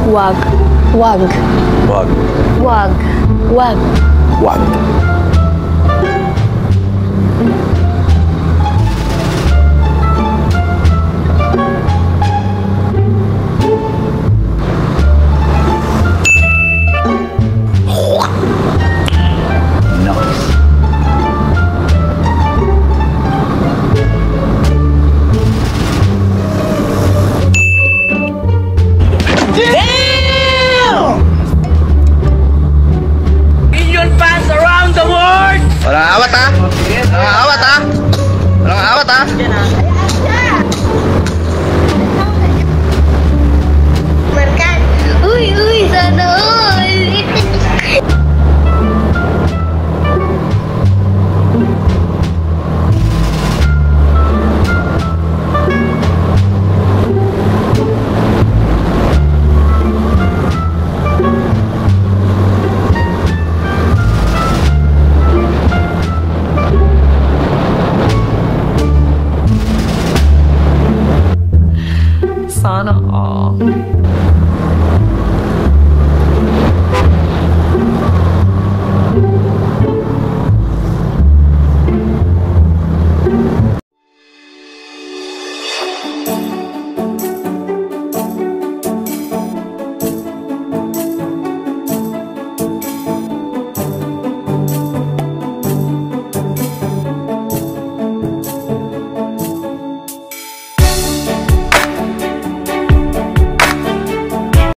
Wag. Wag. Wag. Wag. Wag. Wag. Nice. Million fans around the world! Walang awat ha? Walang awat ha? Walang awat ha? Berkat. Uy, uy, sana all. Sana all.